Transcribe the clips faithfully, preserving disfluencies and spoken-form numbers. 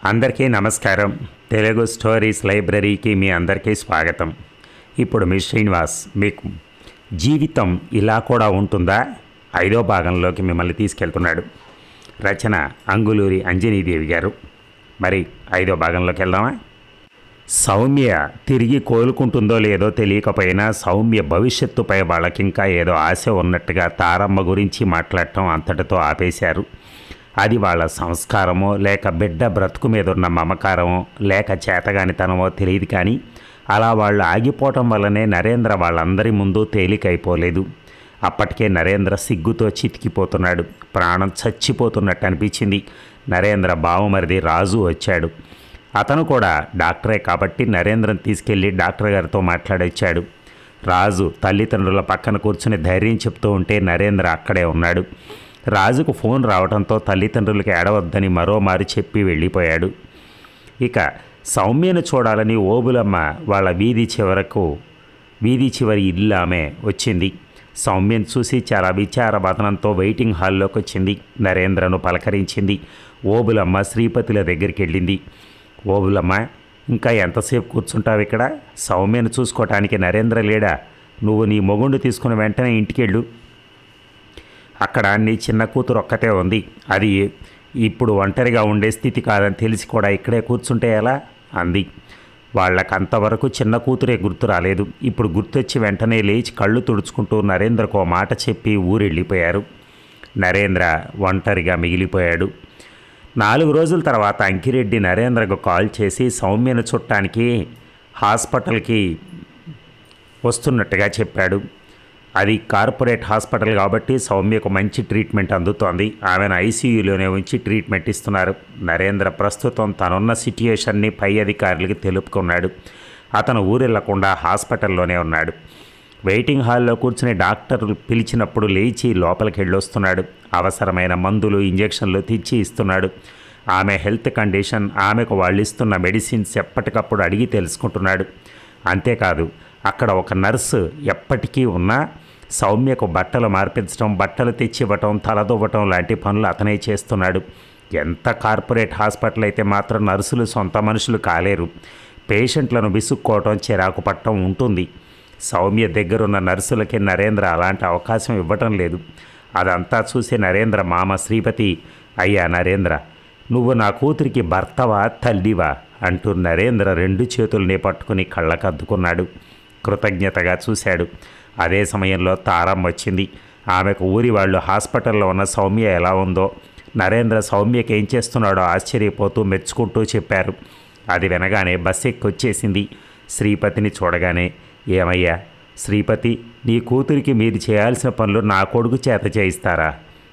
అందరికీ నమస్కారం. తెలుగు స్టోరీస్ లైబ్రరీకి మీ అందరికీ స్వాగతం. ఇప్పుడు మీ శ్రీనివాస్ మీకు జీవితం ఇలా కూడా ఉంటుందా ఐదో భాగంలోకి మిమ్మల్ని తీసుకెళ్తున్నాడు. రచన అంగులూరి అంజనీదేవి గారు. మరి ఐదో భాగంలోకి వెళ్దామా? సౌమ్య తిరిగి కోలుకుంటుందో లేదో తెలియకపోయినా సౌమ్య భవిష్యత్తుపై వాళ్ళకింకా ఏదో ఆశ ఉన్నట్టుగా తారమ్మ గురించి మాట్లాడటం అంతటితో ఆపేశారు. అది వాళ్ళ సంస్కారమో లేక బిడ్డ బ్రతుకు మీద ఉన్న మమకారమో లేక చేతగానితనమో తెలియదు, కానీ అలా వాళ్ళు ఆగిపోవటం వల్లనే నరేంద్ర వాళ్ళందరి ముందు తేలికైపోలేదు. అప్పటికే నరేంద్ర సిగ్గుతో చితికిపోతున్నాడు. ప్రాణం చచ్చిపోతున్నట్టు అనిపించింది. నరేంద్ర బావమరిది రాజు వచ్చాడు. అతను కూడా డాక్టరే కాబట్టి నరేంద్రను తీసుకెళ్ళి డాక్టర్ గారితో మాట్లాడొచ్చాడు. రాజు తల్లిదండ్రుల పక్కన కూర్చుని ధైర్యం చెప్తూ ఉంటే నరేంద్ర అక్కడే ఉన్నాడు. రాజుకు ఫోన్ రావడంతో తల్లిదండ్రులకి ఏడవద్దని మరోమారు చెప్పి వెళ్ళిపోయాడు. ఇక సౌమ్యను చూడాలని ఓబులమ్మ వాళ్ళ వీధి చివరకు వీధి చివరి ఇల్లు ఆమె వచ్చింది. సౌమ్యను చూసి చాలా విచారవదనంతో వెయిటింగ్ హాల్లోకి వచ్చింది. నరేంద్రను పలకరించింది. ఓబులమ్మ శ్రీపతిల దగ్గరికి వెళ్ళింది. ఓబులమ్మ, ఇంకా ఎంతసేపు కూర్చుంటావు ఇక్కడ? సౌమ్యను చూసుకోవటానికి నరేంద్ర లేడా? నువ్వు నీ మొగుండు తీసుకుని వెంటనే ఇంటికి వెళ్ళు. అక్కడ నీ చిన్న కూతురు ఒక్కతే ఉంది. అది ఇప్పుడు ఒంటరిగా ఉండే స్థితి కాదని తెలిసి కూడా ఇక్కడే కూర్చుంటే ఎలా అంది. వాళ్ళకంతవరకు చిన్న కూతురే గుర్తు రాలేదు. ఇప్పుడు గుర్తొచ్చి వెంటనే లేచి కళ్ళు తుడుచుకుంటూ నరేంద్రకు ఓ మాట చెప్పి ఊరెళ్ళిపోయారు. నరేంద్ర ఒంటరిగా మిగిలిపోయాడు. నాలుగు రోజుల తర్వాత అంకిరెడ్డి నరేంద్రకు కాల్ చేసి సౌమ్యను చుట్టానికి హాస్పిటల్కి వస్తున్నట్టుగా చెప్పాడు. అది కార్పొరేట్ హాస్పిటల్ కాబట్టి సౌమ్యకు మంచి ట్రీట్మెంట్ అందుతోంది. ఆమెను ఐసీయూలోనే ఉంచి ట్రీట్మెంట్ ఇస్తున్నారు. నరేంద్ర ప్రస్తుతం తనున్న సిట్యుయేషన్ని పై అధికారులకి తెలుపుకున్నాడు. అతను ఊరెళ్లకుండా హాస్పిటల్లోనే ఉన్నాడు. వెయిటింగ్ హాల్లో కూర్చుని డాక్టర్లు పిలిచినప్పుడు లేచి లోపలికి వెళ్ళొస్తున్నాడు. అవసరమైన మందులు ఇంజెక్షన్లు తెచ్చి ఇస్తున్నాడు. ఆమె హెల్త్ కండిషన్, ఆమెకు వాళ్ళు ఇస్తున్న మెడిసిన్స్ ఎప్పటికప్పుడు అడిగి తెలుసుకుంటున్నాడు. అంతేకాదు, అక్కడ ఒక నర్సు ఎప్పటికీ ఉన్నా సౌమ్యకు బట్టలు మార్పించడం, బట్టలు తెచ్చివ్వటం, తలదువ్వటం లాంటి పనులు అతనే చేస్తున్నాడు. ఎంత కార్పొరేట్ హాస్పిటల్ అయితే మాత్రం నర్సులు సొంత మనుషులు కాలేరు. పేషెంట్లను విసుక్కోవటం, చిరాకు పట్టడం ఉంటుంది. సౌమ్య దగ్గరున్న నర్సులకి నరేంద్ర అలాంటి అవకాశం ఇవ్వటం లేదు. అదంతా చూసి నరేంద్ర మామ శ్రీపతి, అయ్యా నరేంద్ర, నువ్వు నా కూతురికి భర్తవా తల్లివా అంటూ నరేంద్ర రెండు చేతుల్ని పట్టుకుని కళ్ళకద్దుకున్నాడు. కృతజ్ఞతగా చూశాడు. అదే సమయంలో తారం వచ్చింది. ఆమెకు ఊరి వాళ్ళు హాస్పిటల్లో ఉన్న సౌమ్య ఎలా ఉందో, నరేంద్ర సౌమ్యకి ఏం చేస్తున్నాడో ఆశ్చర్యపోతూ మెచ్చుకుంటూ చెప్పారు. అది వినగానే బస్సు ఎక్కొచ్చేసింది. శ్రీపతిని చూడగానే, ఏమయ్యా శ్రీపతి, నీ కూతురికి మీరు చేయాల్సిన పనులు నా కొడుకు చేత చేయిస్తారా?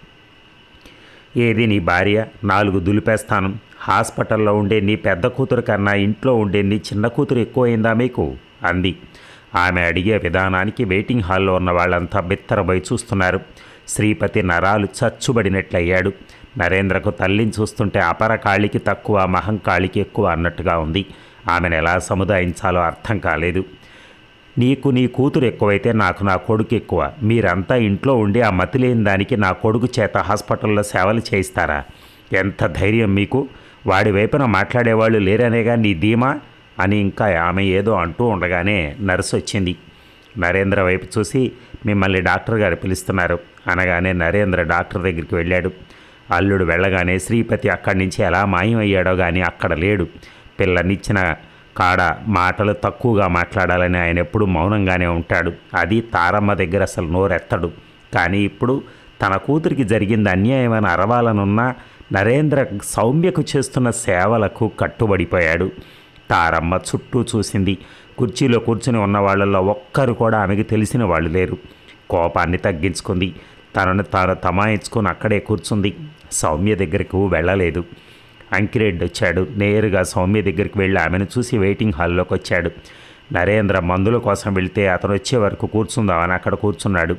ఏది నీ భార్య? నాలుగు దులిపేస్తాను. హాస్పిటల్లో ఉండే నీ పెద్ద కూతురు కన్నా ఇంట్లో ఉండే నీ చిన్న కూతురు ఎక్కువైందా మీకు అంది. ఆమె అడిగే విధానానికి వెయిటింగ్ హాల్లో ఉన్న వాళ్ళంతా బిత్తరబోయి చూస్తున్నారు. శ్రీపతి నరాలు చచ్చుబడినట్లయ్యాడు. నరేంద్రకు తల్లిని చూస్తుంటే అపర కాళికి తక్కువ, మహంకాళికి ఎక్కువ అన్నట్టుగా ఉంది. ఆమెను ఎలా సముదాయించాలో అర్థం కాలేదు. నీకు నీ కూతురు ఎక్కువైతే నాకు నా కొడుకు ఎక్కువ. మీరంతా ఇంట్లో ఉండి ఆ మతిలేని దానికి నా కొడుకు చేత హాస్పిటల్లో సేవలు చేయిస్తారా? ఎంత ధైర్యం మీకు? వాడి వైపున మాట్లాడేవాళ్ళు లేరనేగా నీ ధీమా అని ఇంకా ఆమె ఏదో అంటూ ఉండగానే నర్సు వచ్చింది. నరేంద్ర వైపు చూసి, మిమ్మల్ని డాక్టర్ గారు పిలుస్తున్నారు అనగానే నరేంద్ర డాక్టర్ దగ్గరికి వెళ్ళాడు. అల్లుడు వెళ్ళగానే శ్రీపతి అక్కడి నుంచి ఎలా మాయమయ్యాడో కానీ అక్కడ లేడు. పిల్లనిచ్చిన కాడ మాటలు తక్కువగా మాట్లాడాలని ఆయన ఎప్పుడు మౌనంగానే ఉంటాడు. అది తారమ్మ దగ్గర అసలు నోరెత్తడు. కానీ ఇప్పుడు తన కూతురికి జరిగింది అన్యాయమైన అరవాలనున్నా నరేంద్ర సౌమ్యకు చేస్తున్న సేవలకు కట్టుబడిపోయాడు. తారమ్మ చుట్టూ చూసింది. కుర్చీలో కూర్చుని ఉన్న వాళ్ళల్లో ఒక్కరు కూడా ఆమెకు తెలిసిన వాళ్ళు లేరు. కోపాన్ని తగ్గించుకుంది. తనను తాను తమాయించుకొని అక్కడే కూర్చుంది. సౌమ్య దగ్గరకు వెళ్ళలేదు. అంకిరెడ్డి వచ్చాడు. నేరుగా సౌమ్య దగ్గరికి వెళ్ళి ఆమెను చూసి వెయిటింగ్ హాల్లోకి వచ్చాడు. నరేంద్ర మందుల కోసం వెళితే అతను వచ్చే వరకు కూర్చుందామని అక్కడ కూర్చున్నాడు.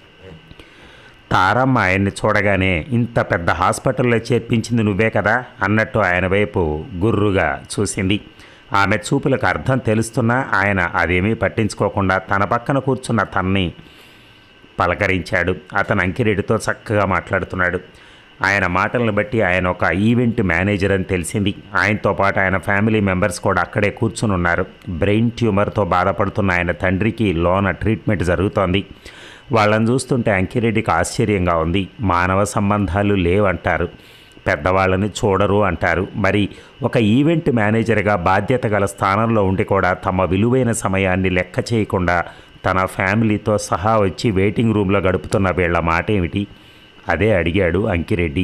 తారమ్మ ఆయన్ని చూడగానే, ఇంత పెద్ద హాస్పిటల్లో చేర్పించింది నువ్వే కదా అన్నట్టు ఆయన వైపు గుర్రుగా చూసింది. ఆమె చూపులకు అర్థం తెలుస్తున్నా ఆయన అదేమీ పట్టించుకోకుండా తన పక్కన కూర్చున్న తన్ని పలకరించాడు. అతను అంకిరెడ్డితో చక్కగా మాట్లాడుతున్నాడు. ఆయన మాటలను బట్టి ఆయన ఒక ఈవెంట్ మేనేజర్ అని తెలిసింది. ఆయనతో పాటు ఆయన ఫ్యామిలీ మెంబర్స్ కూడా అక్కడే కూర్చుని ఉన్నారు. బ్రెయిన్ ట్యూమర్తో బాధపడుతున్న ఆయన తండ్రికి లోన ట్రీట్మెంట్ జరుగుతోంది. వాళ్ళని చూస్తుంటే అంకిరెడ్డికి ఆశ్చర్యంగా ఉంది. మానవ సంబంధాలు లేవంటారు, పెద్దవాళ్ళని చూడరు అంటారు. మరి ఒక ఈవెంట్ మేనేజర్గా బాధ్యత గల స్థానంలో ఉండి కూడా తమ విలువైన సమయాన్ని లెక్క చేయకుండా తన ఫ్యామిలీతో సహా వచ్చి వెయిటింగ్ రూమ్లో గడుపుతున్న వీళ్ళ మాట ఏమిటి? అదే అడిగాడు అంకిరెడ్డి.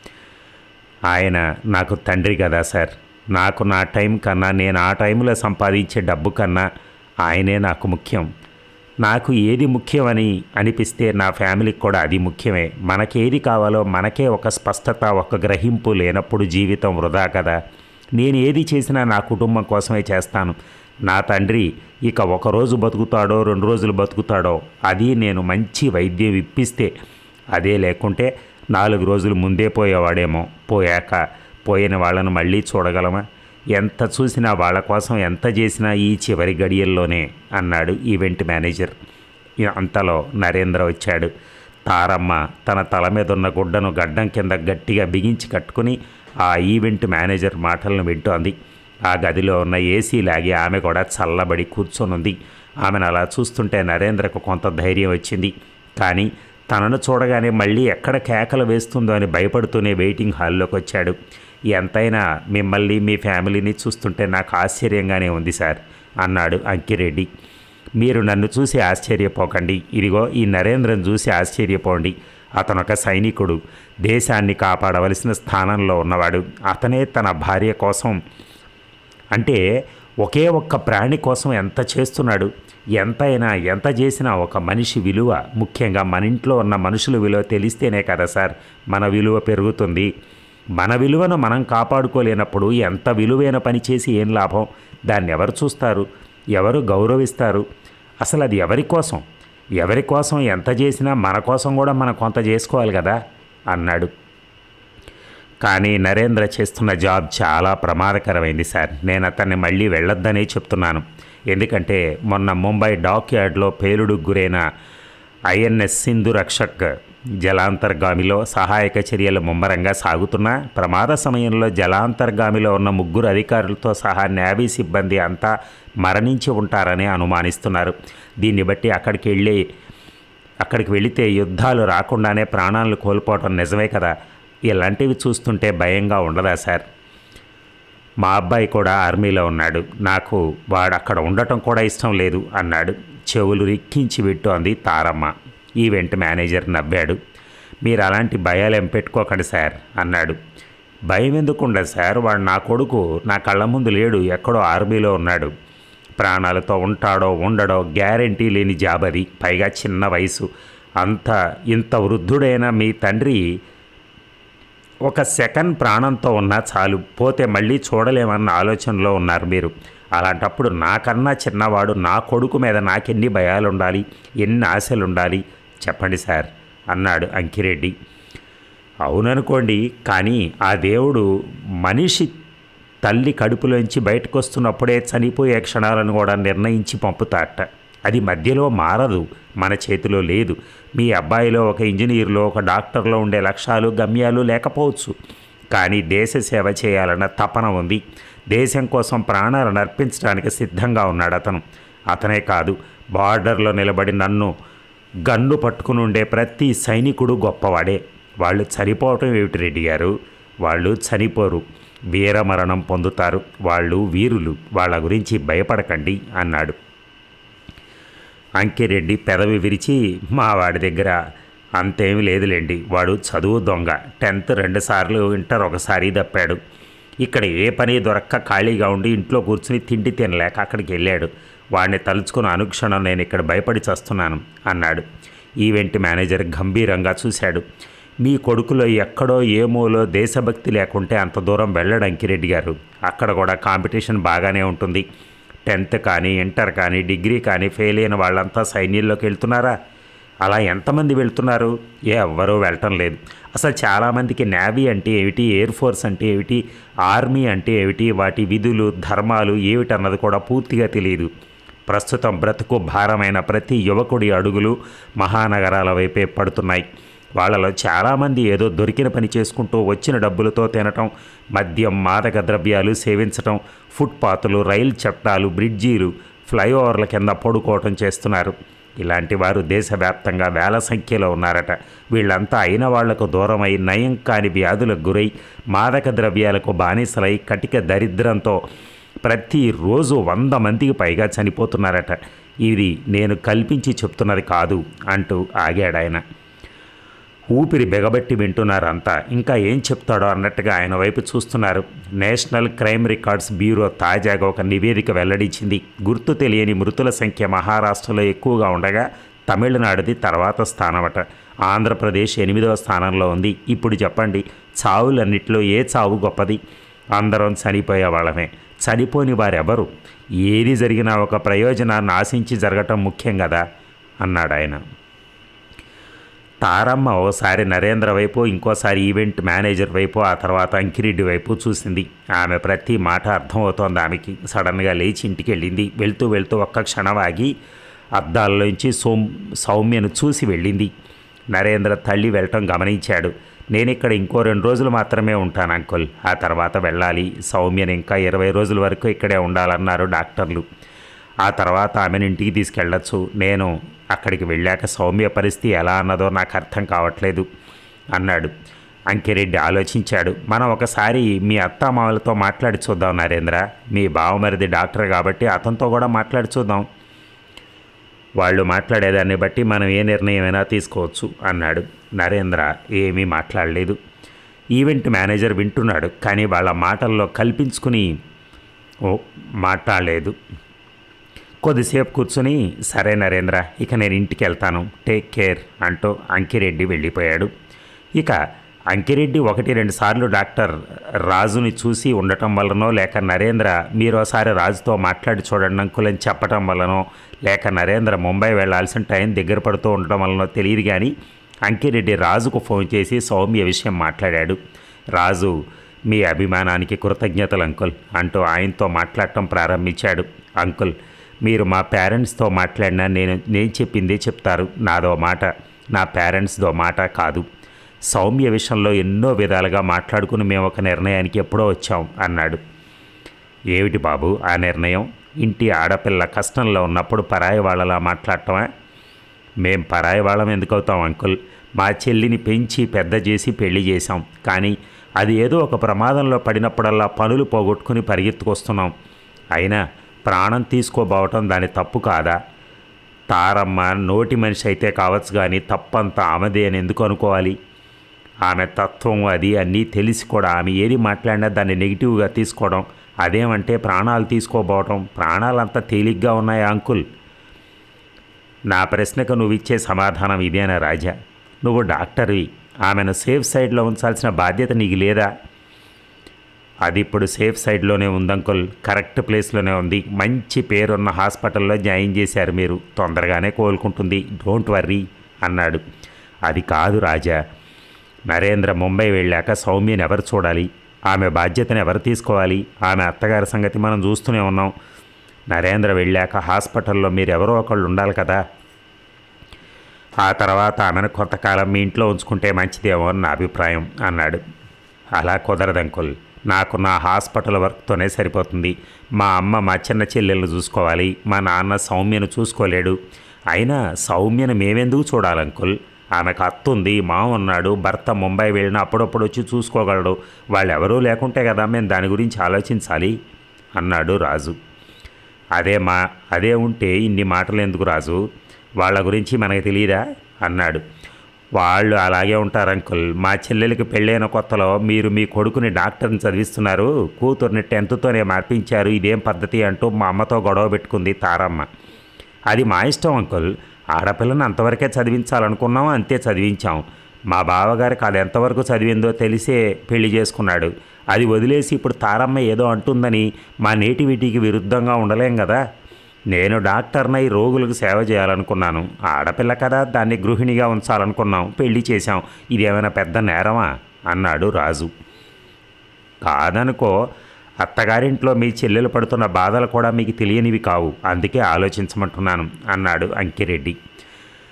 ఆయన నాకు తండ్రి కదా సార్. నాకు నా టైం కన్నా, నేను ఆ టైంలో సంపాదించే డబ్బు కన్నా ఆయనే నాకు ముఖ్యం. నాకు ఏది ముఖ్యమని అనిపిస్తే నా ఫ్యామిలీకి కూడా అది ముఖ్యమే. మనకేది కావాలో మనకే ఒక స్పష్టత, ఒక గ్రహింపు లేనప్పుడు జీవితం వృధా కదా. నేను ఏది చేసినా నా కుటుంబం కోసమే చేస్తాను. నా తండ్రి ఇక ఒకరోజు బతుకుతాడో రెండు రోజులు బతుకుతాడో అది నేను మంచి వైద్యం ఇప్పిస్తే, అదే లేకుంటే నాలుగు రోజులు ముందే పోయేవాడేమో. పోయాక పోయిన వాళ్ళను మళ్ళీ చూడగలమా? ఎంత చూసినా వాళ్ళ కోసం ఎంత చేసినా ఈ చివరి గడియల్లోనే అన్నాడు ఈవెంట్ మేనేజర్. అంతలో నరేంద్ర వచ్చాడు. తారమ్మ తన తల మీద ఉన్న గుడ్డను గడ్డం కింద గట్టిగా బిగించి కట్టుకుని ఆ ఈవెంట్ మేనేజర్ మాటలను వింటోంది. ఆ గదిలో ఉన్న ఏసీ లాగి ఆమె కూడా చల్లబడి కూర్చొనుంది. ఆమెను అలా చూస్తుంటే నరేంద్రకు కొంత ధైర్యం వచ్చింది. కానీ తనను చూడగానే మళ్ళీ ఎక్కడ కేకలు వేస్తుందో అని భయపడుతూనే వెయిటింగ్ హాల్లోకి వచ్చాడు. ఎంతైనా మిమ్మల్ని మీ ఫ్యామిలీని చూస్తుంటే నాకు ఆశ్చర్యంగానే ఉంది సార్ అన్నాడు అంకిరెడ్డి. మీరు నన్ను చూసి ఆశ్చర్యపోకండి, ఇదిగో ఈ నరేంద్రను చూసి ఆశ్చర్యపోండి. అతను ఒక సైనికుడు, దేశాన్ని కాపాడవలసిన స్థానంలో ఉన్నవాడు. అతనే తన భార్య కోసం, అంటే ఒకే ఒక్క ప్రాణి కోసం ఎంత చేస్తున్నాడు. ఎంతైనా ఎంత చేసినా ఒక మనిషి విలువ, ముఖ్యంగా మన ఇంట్లో ఉన్న మనుషుల విలువ తెలిస్తేనే కదా సార్ మన విలువ పెరుగుతుంది. మన విలువను మనం కాపాడుకోలేనప్పుడు ఎంత విలువైన పని చేసి ఏం లాభం? దాన్ని ఎవరు చూస్తారు, ఎవరు గౌరవిస్తారు? అసలు అది ఎవరి కోసం? ఎవరి కోసం ఎంత చేసినా మన కోసం కూడా మనం కొంత చేసుకోవాలి కదా అన్నాడు. కానీ నరేంద్ర చేస్తున్న జాబ్ చాలా ప్రమాదకరమైంది సార్. నేను అతన్ని మళ్ళీ వెళ్ళొద్దనే చెప్తున్నాను. ఎందుకంటే మొన్న ముంబై డాక్ యార్డ్లో పేలుడు గురైన ఐఎన్ఎస్ సింధు రక్షక్ జలాంతర్గామిలో సహాయక చర్యలు ముమ్మరంగా సాగుతున్నా ప్రమాద సమయంలో జలాంతర్గామిలో ఉన్న ముగ్గురు అధికారులతో సహా నేవీ సిబ్బంది అంతా మరణించి ఉంటారని అనుమానిస్తున్నారు. దీన్ని బట్టి అక్కడికి వెళ్ళి అక్కడికి వెళితే యుద్ధాలు రాకుండానే ప్రాణాలను కోల్పోవటం నిజమే కదా. ఇలాంటివి చూస్తుంటే భయంగా ఉండదా సార్? మా అబ్బాయి కూడా ఆర్మీలో ఉన్నాడు. నాకు వాడు అక్కడ ఉండటం కూడా ఇష్టం లేదు అన్నాడు. చెవులు రిక్కించి వింటోంది తారమ్మ. ఈవెంట్ మేనేజర్ నవ్వాడు. మీరు అలాంటి భయాలేం పెట్టుకోకండి సార్ అన్నాడు. భయం ఎందుకు ఉండదు సార్? వాడు నా కొడుకు, నా కళ్ళ ముందు లేడు, ఎక్కడో ఆర్మీలో ఉన్నాడు. ప్రాణాలతో ఉంటాడో ఉండడో గ్యారెంటీ లేని జాబ్ అది. పైగా చిన్న వయసు. అంత ఇంత వృద్ధుడైన మీ తండ్రి ఒక సెకండ్ ప్రాణంతో ఉన్నా చాలు, పోతే మళ్ళీ చూడలేమన్న ఆలోచనలో ఉన్నారు మీరు. అలాంటప్పుడు నాకన్నా చిన్నవాడు నా కొడుకు మీద నాకెన్ని భయాలు ఉండాలి, ఎన్ని ఆశలు ఉండాలి చెప్పండి సార్ అన్నాడు అంకిరెడ్డి. అవుననుకోండి, కానీ ఆ దేవుడు మనిషి తల్లి కడుపులోంచి బయటకు వస్తున్నప్పుడే చనిపోయే క్షణాలను కూడా నిర్ణయించి పంపుతాట. అది మధ్యలో మారదు, మన చేతిలో లేదు. మీ అబ్బాయిలో ఒక ఇంజనీర్లో, ఒక డాక్టర్లో ఉండే లక్ష్యాలు గమ్యాలు లేకపోవచ్చు, కానీ దేశ సేవ చేయాలన్న తపన ఉంది. దేశం కోసం ప్రాణాలను అర్పించడానికి సిద్ధంగా ఉన్నాడు అతను. అతనే కాదు, బార్డర్లో నిలబడి నన్ను గన్ను పట్టుకుని ఉండే ప్రతి సైనికుడు గొప్పవాడే. వాళ్ళు చనిపోవటం ఏమిటి రెడ్డి గారు? వాళ్ళు చనిపోరు, వీరమరణం పొందుతారు. వాళ్ళు వీరులు, వాళ్ళ గురించి భయపడకండి అన్నాడు. అంకిరెడ్డి పెదవి విరిచి, మా వాడి దగ్గర అంతేమీ లేదులేండి, వాడు చదువు దొంగ. టెన్త్ రెండు సార్లు, ఇంటర్ ఒకసారి తప్పాడు. ఇక్కడ ఏ పని దొరక్క ఖాళీగా ఉండి ఇంట్లో కూర్చుని తిండి తినలేక అక్కడికి వెళ్ళాడు. వాడిని తలుచుకున్న అనుక్షణం నేను ఇక్కడ భయపడి చస్తున్నాను అన్నాడు. ఈవెంట్ మేనేజర్ గంభీరంగా చూశాడు. మీ కొడుకులో ఎక్కడో ఏమోలో దేశభక్తి లేకుంటే అంత దూరం వెళ్ళడు అంకిరెడ్డి గారు. అక్కడ కూడా కాంపిటీషన్ బాగానే ఉంటుంది. టెన్త్ కానీ, ఇంటర్ కానీ, డిగ్రీ కానీ ఫెయిల్ అయిన వాళ్ళంతా సైన్యంలోకి వెళ్తున్నారా? అలా ఎంతమంది వెళ్తున్నారు? ఏ ఎవ్వరూ వెళ్ళటం లేదు. అసలు చాలామందికి నేవీ అంటే ఏమిటి, ఎయిర్ ఫోర్స్ అంటే ఏమిటి, ఆర్మీ అంటే ఏమిటి, వాటి విధులు ధర్మాలు ఏమిటన్నది కూడా పూర్తిగా తెలియదు. ప్రస్తుతం బ్రతుకు భారమైన ప్రతి యువకుడి అడుగులు మహానగరాల వైపే పడుతున్నాయి. వాళ్ళలో చాలామంది ఏదో దొరికిన పని చేసుకుంటూ వచ్చిన డబ్బులతో తినటం, మద్యం, మాదక ద్రవ్యాలు సేవించటం, ఫుట్పాత్లు, రైలు చట్టాలు, బ్రిడ్జీలు, ఫ్లైఓవర్ల కింద పడుకోవటం చేస్తున్నారు. ఇలాంటి వారు దేశవ్యాప్తంగా వేల సంఖ్యలో ఉన్నారట. వీళ్ళంతా అయిన వాళ్లకు దూరమై, నయం కాని వ్యాధులకు గురై, మాదక ద్రవ్యాలకు బానిసలై, కటిక దరిద్రంతో ప్రతిరోజు వంద మందికి పైగా చనిపోతున్నారట. ఇది నేను కల్పించి చెప్తున్నది కాదు అంటూ ఆగాడాయన. ఊపిరి బిగబట్టి వింటున్నారంతా. ఇంకా ఏం చెప్తాడో అన్నట్టుగా ఆయన వైపు చూస్తున్నారు. నేషనల్ క్రైమ్ రికార్డ్స్ బ్యూరో తాజాగా ఒక నివేదిక వెల్లడించింది. గుర్తు తెలియని మృతుల సంఖ్య మహారాష్ట్రలో ఎక్కువగా ఉండగా తమిళనాడుది తర్వాత స్థానమట. ఆంధ్రప్రదేశ్ ఎనిమిదవ స్థానంలో ఉంది. ఇప్పుడు చెప్పండి, చావులన్నిట్లో ఏ చావు గొప్పది? అందరం చనిపోయే వాళ్ళమే. చనిపోని వారెవరు? ఏది జరిగినా ఒక ప్రయోజనాన్ని ఆశించి జరగటం ముఖ్యం కదా అన్నాడు ఆయన. తారమ్మ ఓసారి నరేంద్ర వైపు, ఇంకోసారి ఈవెంట్ మేనేజర్ వైపు, ఆ తర్వాత అంకిరెడ్డి వైపు చూసింది. ఆమె ప్రతి మాట అర్థమవుతోంది ఆమెకి. సడన్గా లేచి ఇంటికి వెళ్ళింది. వెళ్తూ వెళ్తూ ఒక్క క్షణం ఆగి అద్దాల్లోంచి సౌ సౌమ్యను చూసి వెళ్ళింది. నరేంద్ర తల్లి వెళ్ళటం గమనించాడు. నేను ఇక్కడ ఇంకో రెండు రోజులు మాత్రమే ఉంటాను అంకుల్, ఆ తర్వాత వెళ్ళాలి. సౌమ్యను ఇంకా ఇరవై రోజుల వరకు ఇక్కడే ఉండాలన్నారు డాక్టర్లు. ఆ తర్వాత ఆమెను ఇంటికి తీసుకెళ్ళచ్చు. నేను అక్కడికి వెళ్ళాక సౌమ్య పరిస్థితి ఎలా అన్నదో నాకు అర్థం కావట్లేదు అన్నాడు. అంకిరెడ్డి ఆలోచించాడు. మనం ఒకసారి మీ అత్తామామలతో మాట్లాడి చూద్దాం నరేంద్ర. మీ బావమరిది డాక్టర్ కాబట్టి అతనితో కూడా మాట్లాడి చూద్దాం. వాళ్ళు మాట్లాడేదాన్ని బట్టి మనం ఏ నిర్ణయమైనా తీసుకోవచ్చు అన్నాడు. నరేంద్ర ఏమీ మాట్లాడలేదు. ఈవెంట్ మేనేజర్ వింటున్నాడు, కానీ వాళ్ళ మాటల్లో కల్పించుకుని ఓ మాట్లాడలేదు. కొద్దిసేపు కూర్చుని, సరే నరేంద్ర, ఇక నేను ఇంటికి వెళ్తాను, టేక్ కేర్ అంటూ అంకిరెడ్డి వెళ్ళిపోయాడు. ఇక అంకిరెడ్డి ఒకటి రెండు సార్లు డాక్టర్ రాజుని చూసి ఉండటం వల్లనో, లేక నరేంద్ర మీరోసారి రాజుతో మాట్లాడి చూడండి అంకుల్ అని చెప్పటం వల్లనో, లేక నరేంద్ర ముంబై వెళ్లాల్సిన టైం దగ్గర పడుతూ ఉండటం వల్లనో తెలియదు, కానీ అంకిరెడ్డి రాజుకు ఫోన్ చేసి సౌమ్య విషయం మాట్లాడాడు. రాజు మీ అభిమానానికి కృతజ్ఞతలు అంకుల్ అంటూ ఆయనతో మాట్లాడటం ప్రారంభించాడు. అంకుల్, మీరు మా పేరెంట్స్తో మాట్లాడినా నేను నేను చెప్పిందే చెప్తారు. నాదో మాట, నా పేరెంట్స్దో మాట కాదు. సౌమ్య విషయంలో ఎన్నో విధాలుగా మాట్లాడుకుని మేము ఒక నిర్ణయానికి ఎప్పుడో వచ్చాం అన్నాడు. ఏమిటి బాబు ఆ నిర్ణయం? ఇంటి ఆడపిల్ల కష్టంలో ఉన్నప్పుడు పరాయి వాళ్ళలా మాట్లాడటమా? మేం పరాయి వాళ్ళం ఎందుకు అవుతాం అంకుల్? మా చెల్లిని పెంచి పెద్ద చేసి పెళ్లి చేశాం, కానీ అది ఏదో ఒక ప్రమాదంలో పడినప్పుడల్లా పనులు పోగొట్టుకుని పరిగెత్తుకొస్తున్నాం. అయినా ప్రాణం తీసుకోబోవటం దాని తప్పు కాదా? తారమ్మ నోటి మనిషి అయితే కావచ్చు, కానీ తప్పంతా ఆమెదే అని ఎందుకు అనుకోవాలి? ఆమె తత్వం అది అన్నీ తెలిసి కూడా ఆమె ఏది మాట్లాడినా దాన్ని నెగిటివ్గా తీసుకోవడం, అదేమంటే ప్రాణాలు తీసుకోబోవటం? ప్రాణాలు అంత తేలిగ్గా ఉన్నాయా అంకుల్? నా ప్రశ్నకు నువ్వు ఇచ్చే సమాధానం ఇదేనా రాజా? నువ్వు డాక్టర్వి, ఆమెను సేఫ్ సైడ్లో ఉంచాల్సిన బాధ్యత నీకు లేదా? అది ఇప్పుడు సేఫ్ సైడ్లోనే ఉంది అంకుల్, కరెక్ట్ ప్లేస్లోనే ఉంది. మంచి పేరున్న హాస్పిటల్లో జాయిన్ చేశారు మీరు, తొందరగానే కోలుకుంటుంది, డోంట్ వర్రీ అన్నాడు. అది కాదు రాజా, నరేంద్ర ముంబై వెళ్ళాక సౌమ్యని ఎవరు చూడాలి? ఆమె బాధ్యతను ఎవరు తీసుకోవాలి? ఆమె అత్తగారి సంగతి మనం చూస్తూనే ఉన్నాం. నరేంద్ర వెళ్ళాక హాస్పిటల్లో మీరు ఎవరో ఒకళ్ళు ఉండాలి కదా. ఆ తర్వాత ఆమెను కొంతకాలం మీ ఇంట్లో ఉంచుకుంటే మంచిదేమో అని నా అభిప్రాయం అన్నాడు. అలా కుదరదు అంకుల్, నాకు నా హాస్పిటల్ వర్క్తోనే సరిపోతుంది. మా అమ్మ మా చిన్న చెల్లెలను చూసుకోవాలి, మా నాన్న సౌమ్యను చూసుకోలేడు. అయినా సౌమ్యను మేమెందుకు చూడాలి అంకుల్? ఆమెకు అత్తుంది, మామ ఉన్నాడు, భర్త ముంబై వెళ్ళిన అప్పుడప్పుడు వచ్చి చూసుకోగలడు. వాళ్ళెవరూ లేకుంటే కదా మేము దాని గురించి ఆలోచించాలి అన్నాడు రాజు. అదే మా అదే ఉంటే ఇన్ని మాటలు ఎందుకు రాజు? వాళ్ళ గురించి మనకు తెలియదా అన్నాడు. వాళ్ళు అలాగే ఉంటారు అంకుల్. మా చెల్లెలకి పెళ్ళైన కొత్తలో మీరు మీ కొడుకుని డాక్టర్ని చదివిస్తున్నారు, కూతుర్ని టెన్త్తోనే మార్పించారు, ఇదేం పద్ధతి అంటూ మా అమ్మతో గొడవ పెట్టుకుంది తారమ్మ. అది మా ఇష్టం అంకుల్, ఆడపిల్లని అంతవరకే చదివించాలనుకున్నాం, అంతే చదివించాం. మా బావగారికి అది ఎంతవరకు చదివిందో తెలిసే పెళ్లి చేసుకున్నాడు. అది వదిలేసి ఇప్పుడు తారమ్మ ఏదో అంటుందని మా నేటివిటీకి విరుద్ధంగా ఉండలేం కదా. నేను డాక్టర్నై రోగులకు సేవ చేయాలనుకున్నాను, ఆడపిల్ల కదా, దాన్ని గృహిణిగా ఉంచాలనుకున్నాం, పెళ్లి చేశాం. ఇదేమైనా పెద్ద నేరమా అన్నాడు రాజు. కాదనుకో, అత్తగారింట్లో మీ చెల్లెలు పడుతున్న బాధలు కూడా మీకు తెలియనివి కావు, అందుకే ఆలోచించమంటున్నాను అన్నాడు అంకిరెడ్డి.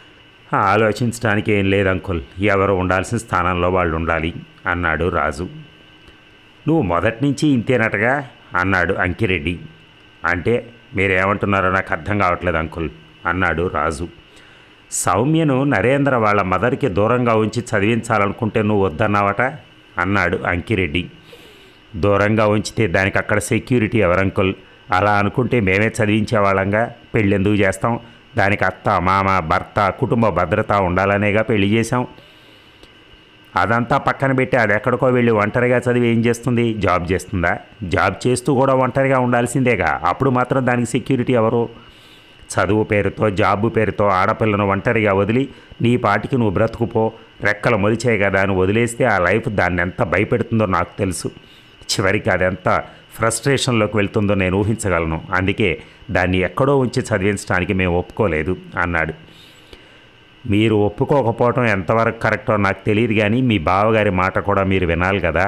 ఆలోచించడానికి ఏం లేదు అంకుల్, ఎవరు ఉండాల్సిన స్థానంలో వాళ్ళు ఉండాలి అన్నాడు రాజు. నువ్వు మొదటి నుంచి ఇంతేనటగా అన్నాడు అంకిరెడ్డి. అంటే మీరేమంటున్నారో నాకు అర్థం కావట్లేదు అంకుల్ అన్నాడు రాజు. సౌమ్యను నరేంద్ర వాళ్ళ మదర్కి దూరంగా ఉంచి చదివించాలనుకుంటే నువ్వు వద్దన్నావట అన్నాడు అంకిరెడ్డి. దూరంగా ఉంచితే దానికి అక్కడ సెక్యూరిటీ ఎవరంకుల్? అలా అనుకుంటే మేమే చదివించేవాళ్ళంగా. పెళ్ళి ఎందుకు చేస్తాం? దానికి అత్త మామ భర్త కుటుంబ భద్రత ఉండాలనేగా పెళ్లి చేశాం. అదంతా పక్కన పెట్టి అది ఎక్కడికో వెళ్ళి ఒంటరిగా చదివి ఏం చేస్తుంది? జాబ్ చేస్తుందా? జాబ్ చేస్తూ కూడా ఒంటరిగా ఉండాల్సిందేగా. అప్పుడు మాత్రం దానికి సెక్యూరిటీ ఎవరు? చదువు పేరుతో జాబు పేరుతో ఆడపిల్లను ఒంటరిగా వదిలి నీ పాటికి నువ్వు బ్రతుకుపో, రెక్కలు మొలిచాయి కదా అని వదిలేస్తే ఆ లైఫ్ దాన్ని ఎంత భయపెడుతుందో నాకు తెలుసు. చివరికి అది ఎంత ఫ్రస్ట్రేషన్లోకి వెళ్తుందో నేను ఊహించగలను. అందుకే దాన్ని ఎక్కడో ఉంచి చదివించడానికి మేము ఒప్పుకోలేదు అన్నాడు. మీరు ఒప్పుకోకపోవటం ఎంతవరకు కరెక్టో నాకు తెలియదు, కానీ మీ బావగారి మాట కూడా మీరు వినాలి కదా.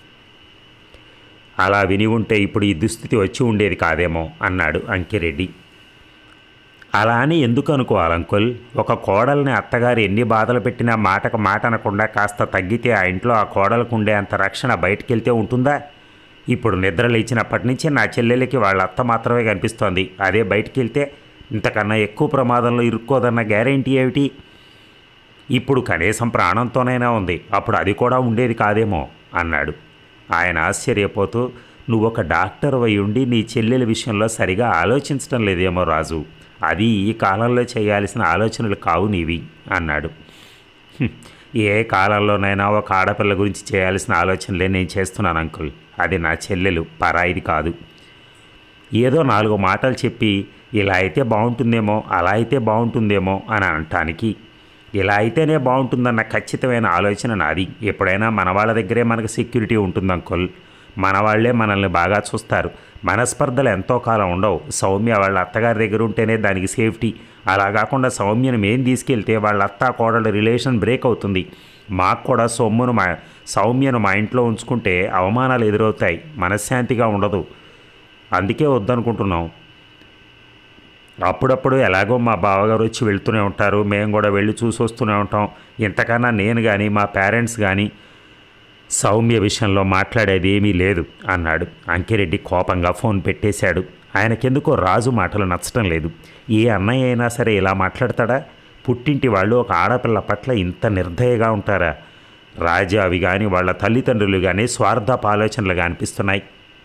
అలా విని ఉంటే ఇప్పుడు ఈ దుస్థితి వచ్చి ఉండేది కాదేమో అన్నాడు అంకిరెడ్డి. అలా అని ఎందుకు అనుకోవాలి అంకుల్? ఒక కోడల్ని అత్తగారు ఎన్ని బాధలు పెట్టినా మాటకు మాట అనకుండా కాస్త తగ్గితే ఆ ఇంట్లో ఆ కోడలకు ఉండే అంత రక్షణ బయటికి వెళ్తే ఉంటుందా? ఇప్పుడు నిద్ర లేచినప్పటి నుంచి నా చెల్లెలకి వాళ్ళ అత్త మాత్రమే కనిపిస్తోంది. అదే బయటికి వెళ్తే ఇంతకన్నా ఎక్కువ ప్రమాదంలో ఇరుక్కోదన్న గ్యారెంటీ ఏమిటి? ఇప్పుడు కనీసం ప్రాణంతోనైనా ఉంది, అప్పుడు అది కూడా ఉండేది కాదేమో అన్నాడు. ఆయన ఆశ్చర్యపోతూ, నువ్వు ఒక డాక్టర్ అయి ఉండి నీ చెల్లెల విషయంలో సరిగా ఆలోచించడం లేదేమో రాజు. అది ఈ కాలంలో చేయాల్సిన ఆలోచనలు కావు నీవి అన్నాడు. ఏ కాలంలోనైనా ఒక ఆడపిల్ల గురించి చేయాల్సిన ఆలోచనలే నేను చేస్తున్నాను అంకుల్. అది నా చెల్లెలు, పరాయిది కాదు. ఏదో నాలుగు మాటలు చెప్పి ఇలా అయితే బాగుంటుందేమో అలా అయితే బాగుంటుందేమో అని అనటానికి ఇలా అయితేనే బాగుంటుందన్న ఖచ్చితమైన ఆలోచన నాది. ఎప్పుడైనా మన వాళ్ళ దగ్గరే మనకు సెక్యూరిటీ ఉంటుంది అంకుల్. మన వాళ్ళే మనల్ని బాగా చూస్తారు. మనస్పర్ధలు ఎంతో కాలం ఉండవు. సౌమ్య వాళ్ళ అత్తగారి దగ్గర ఉంటేనే దానికి సేఫ్టీ. అలా కాకుండా సౌమ్యను మేం తీసుకెళ్తే వాళ్ళ అత్త కోడల రిలేషన్ బ్రేక్ అవుతుంది. మాకు కూడా సొమ్మును మా సౌమ్యను మా ఇంట్లో ఉంచుకుంటే అవమానాలు ఎదురవుతాయి, మనశ్శాంతిగా ఉండదు. అందుకే వద్దనుకుంటున్నాం. అప్పుడప్పుడు ఎలాగో మా బావగారు వచ్చి వెళ్తూనే ఉంటారు, మేము కూడా వెళ్ళి చూసి వస్తూనే ఉంటాం. ఇంతకన్నా నేను కానీ మా పేరెంట్స్ కానీ సౌమ్య విషయంలో మాట్లాడేది ఏమీ లేదు అన్నాడు. అంకిరెడ్డి కోపంగా ఫోన్ పెట్టేశాడు. ఆయనకెందుకో రాజు మాటలు నచ్చటం లేదు. ఏ అన్నయ్య అయినా సరే ఇలా మాట్లాడతాడా? పుట్టింటి వాళ్ళు ఒక ఆడపిల్ల పట్ల ఇంత నిర్దయగా ఉంటారా? రాజు అవి కానీ వాళ్ళ తల్లిదండ్రులు కానీ స్వార్థపు ఆలోచనలుగా అనిపిస్తున్నాయి.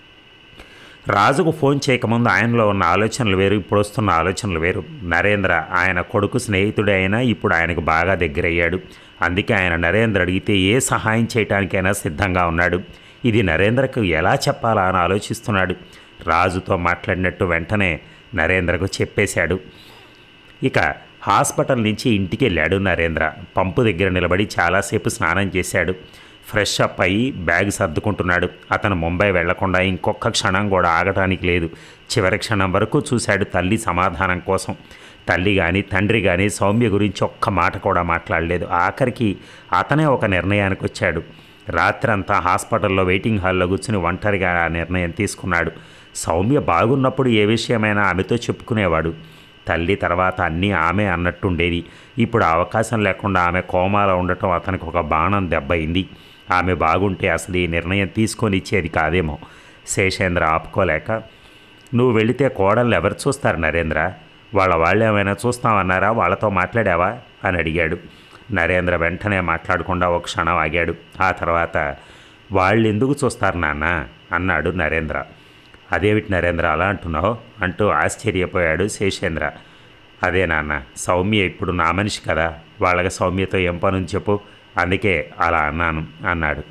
రాజుకు ఫోన్ చేయకముందు ఆయనలో ఉన్న ఆలోచనలు వేరు, ఇప్పుడు వస్తున్న ఆలోచనలు వేరు. నరేంద్ర ఆయన కొడుకు స్నేహితుడే అయినా ఇప్పుడు ఆయనకు బాగా దగ్గరయ్యాడు. అందుకే ఆయన నరేంద్ర అడిగితే ఏ సహాయం చేయటానికైనా సిద్ధంగా ఉన్నాడు. ఇది నరేంద్రకు ఎలా చెప్పాలా అని ఆలోచిస్తున్నాడు. రాజుతో మాట్లాడినట్టు వెంటనే నరేంద్రకు చెప్పేశాడు. ఇక హాస్పిటల్ నుంచి ఇంటికి వెళ్ళాడు నరేంద్ర. పంపు దగ్గర నిలబడి చాలాసేపు స్నానం చేశాడు. ఫ్రెష్ అప్ అయ్యి బ్యాగ్ సర్దుకుంటున్నాడు. అతను ముంబై వెళ్లకుండా ఇంకొక క్షణం కూడా ఆగటానికి లేదు. చివరి క్షణం వరకు చూశాడు తల్లి సమాధానం కోసం. తల్లి కానీ తండ్రి కానీ సౌమ్య గురించి ఒక్క మాట కూడా మాట్లాడలేదు. ఆఖరికి అతనే ఒక నిర్ణయానికి వచ్చాడు. రాత్రంతా హాస్పిటల్లో వెయిటింగ్ హాల్లో కూర్చుని ఒంటరిగా ఆ నిర్ణయం తీసుకున్నాడు. సౌమ్య బాగున్నప్పుడు ఏ విషయమైనా ఆమెతో చెప్పుకునేవాడు. తల్లి తర్వాత అన్నీ ఆమె అన్నట్టుండేది. ఇప్పుడు అవకాశం లేకుండా ఆమె కోమాలో ఉండటం అతనికి ఒక బాణం దెబ్బయింది. ఆమె బాగుంటే అసలు ఈ నిర్ణయం తీసుకొని ఇచ్చేది కాదేమో. శేషేంద్ర ఆపుకోలేక, నువ్వు వెళితే కోడల్ని ఎవరు చూస్తారు నరేంద్ర? వాళ్ళ వాళ్ళు ఏమైనా చూస్తామన్నారా? వాళ్ళతో మాట్లాడావా అని అడిగాడు. నరేంద్ర వెంటనే మాట్లాడకుండా ఒక క్షణం ఆగాడు. ఆ తర్వాత, వాళ్ళు ఎందుకు చూస్తారు నాన్న అన్నాడు నరేంద్ర. అదేమిటి నరేంద్ర అలా అంటున్నావు అంటూ ఆశ్చర్యపోయాడు శేషేంద్ర. అదే నాన్న, సౌమ్య ఇప్పుడు నా మనిషి కదా, వాళ్ళకి సౌమ్యతో ఏం పనుంది చెప్పు, అందుకే అలా అన్నాను అన్నాడు.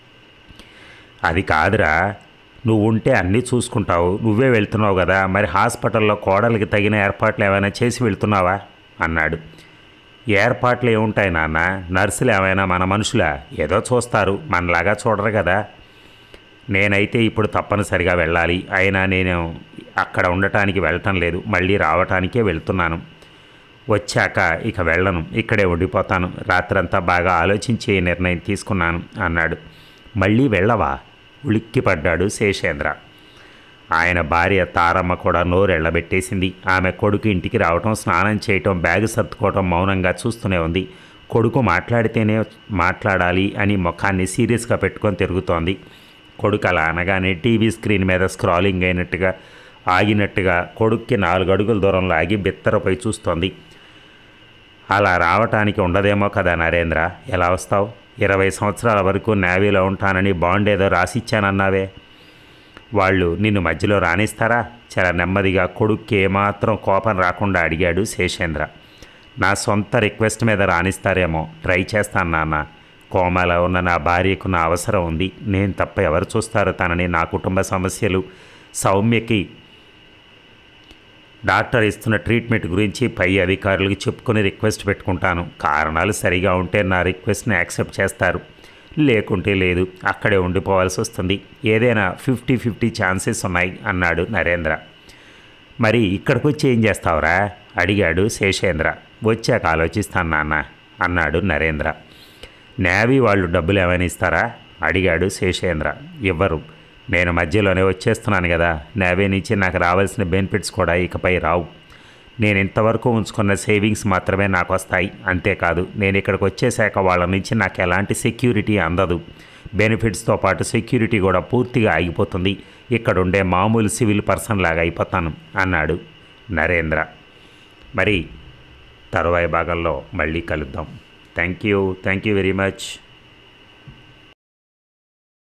అది కాదురా, నువ్వు ఉంటే అన్నీ చూసుకుంటావు, నువ్వే వెళ్తున్నావు కదా, మరి హాస్పిటల్లో కోడలికి తగిన ఏర్పాట్లు ఏమైనా చేసి వెళ్తున్నావా అన్నాడు. ఏర్పాట్లు ఏముంటాయి నాన్న, నర్సులు ఏమైనా మన మనుషులా? ఏదో చూస్తారు, మనలాగా చూడరు కదా. నేనైతే ఇప్పుడు తప్పనిసరిగా వెళ్ళాలి. అయినా నేను అక్కడ ఉండటానికి వెళ్ళటం లేదు, మళ్ళీ రావటానికే వెళ్తున్నాను. వచ్చాక ఇక వెళ్ళను, ఇక్కడే ఉండిపోతాను. రాత్రంతా బాగా ఆలోచించి నిర్ణయం తీసుకున్నాను అన్నాడు. మళ్ళీ వెళ్ళవా? ఉలిక్కిపడ్డాడు శేషేంద్ర. ఆయన భార్య తారమ్మ కూడా నోరెళ్లబెట్టేసింది. ఆమె కొడుకు ఇంటికి రావటం, స్నానం చేయటం, బ్యాగు సర్దుకోవటం మౌనంగా చూస్తూనే ఉంది. కొడుకు మాట్లాడితేనే మాట్లాడాలి అని ముఖాన్ని సీరియస్గా పెట్టుకొని తిరుగుతోంది. కొడుకు అలా అనగానే టీవీ స్క్రీన్ మీద స్క్రాలింగ్ అయినట్టుగా ఆగినట్టుగా కొడుక్కి నాలుగు అడుగుల దూరంలో ఆగి బిత్తరపై చూస్తోంది. అలా రావటానికి ఉండదేమో కదా నరేంద్ర, ఎలా వస్తావు? ఇరవై సంవత్సరాల వరకు నేవీలో ఉంటానని బాండ్ ఏదో రాసిచ్చానన్నావే, వాళ్ళు నిన్ను మధ్యలో రాణిస్తారా? చాలా నెమ్మదిగా కొడుక్కి ఏమాత్రం కోపం రాకుండా అడిగాడు శేషేంద్ర. నా సొంత రిక్వెస్ట్ మీద రాణిస్తారేమో, ట్రై చేస్తాను నాన్న. కోమలో ఉన్న నా భార్యకు నా అవసరం ఉంది. నేను తప్ప ఎవరు చూస్తారు తనని? నా కుటుంబ సమస్యలు, సౌమ్యకి డాక్టర్ ఇస్తున్న ట్రీట్మెంట్ గురించి పై అధికారులకు చెప్పుకొని రిక్వెస్ట్ పెట్టుకుంటాను. కారణాలు సరిగా ఉంటే నా రిక్వెస్ట్ని యాక్సెప్ట్ చేస్తారు, లేకుంటే లేదు, అక్కడే ఉండిపోవాల్సి వస్తుంది. ఏదైనా ఫిఫ్టీ ఫిఫ్టీ ఛాన్సెస్ ఉన్నాయి అన్నాడు నరేంద్ర. మరి ఇక్కడికి వచ్చి ఏం చేస్తావురా అడిగాడు శేషేంద్ర. వచ్చాక ఆలోచిస్తాను నాన్న అన్నాడు నరేంద్ర. నేవీ వాళ్ళు డబ్బులు ఏమైనా ఇస్తారా అడిగాడు శేషేంద్ర. ఇవ్వరు, నేను మధ్యలోనే వచ్చేస్తున్నాను కదా. నేవీ నుంచి నాకు రావాల్సిన బెనిఫిట్స్ కూడా ఇకపై రావు. నేను ఇంతవరకు ఉంచుకున్న సేవింగ్స్ మాత్రమే నాకు వస్తాయి. అంతేకాదు, నేను ఇక్కడికి వచ్చేసాక వాళ్ళ నుంచి నాకు ఎలాంటి సెక్యూరిటీ అందదు. బెనిఫిట్స్తో పాటు సెక్యూరిటీ కూడా పూర్తిగా ఆగిపోతుంది. ఇక్కడ ఉండే మామూలు సివిల్ పర్సన్ లాగా అయిపోతాను అన్నాడు నరేంద్ర. మరి తరువాయి భాగంలో మళ్ళీ కలుద్దాం. Thank you thank you very much.